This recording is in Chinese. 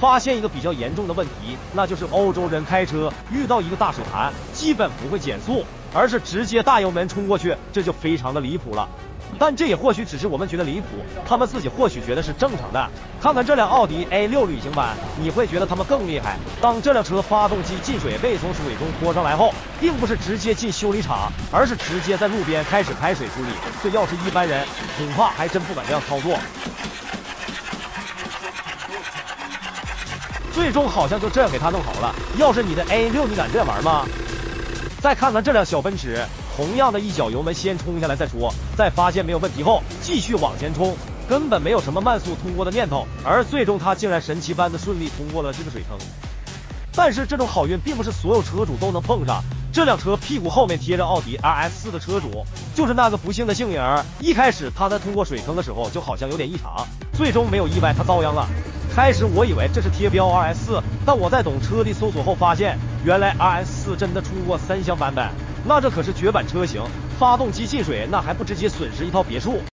发现一个比较严重的问题，那就是欧洲人开车遇到一个大水潭，基本不会减速，而是直接大油门冲过去，这就非常的离谱了。但这也或许只是我们觉得离谱，他们自己或许觉得是正常的。看看这辆奥迪 A6 旅行版，你会觉得他们更厉害。当这辆车发动机进水被从水中拖上来后，并不是直接进修理厂，而是直接在路边开始排水处理。这要是一般人，恐怕还真不敢这样操作。最终好像就这样给他弄好了。要是你的 A6，你敢这样玩吗？再看看这辆小奔驰，同样的一脚油门先冲下来再说，在发现没有问题后继续往前冲，根本没有什么慢速通过的念头，而最终他竟然神奇般的顺利通过了这个水坑。但是这种好运并不是所有车主都能碰上，这辆车屁股后面贴着奥迪 RS4 的车主就是那个不幸的幸运儿。一开始他在通过水坑的时候就好像有点异常，最终没有意外他遭殃了。开始我以为这是贴标 RS4， 但我在懂车帝搜索后发现，原来 RS4 真的出过3厢版本，那这可是绝版车型，发动机进水那还不直接损失一套别墅。